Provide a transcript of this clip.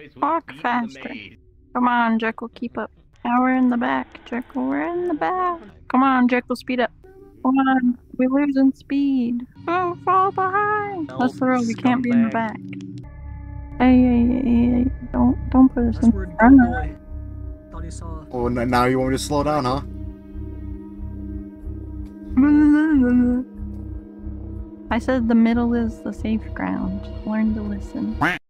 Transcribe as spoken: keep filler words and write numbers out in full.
Walk faster. Come on, Jekyll, keep up. Now we're in the back, Jekyll, we're in the back. Come on, Jekyll, speed up. Come on, we're losing speed. Don't fall behind. Help, That's the rule, we can't be in the scumbag. back. Hey, hey, hey, hey, don't, don't put us That's in where it front go, of boy. Thought you saw. Oh, n- now you want me to slow down, huh? I said the middle is the safe ground. Learn to listen.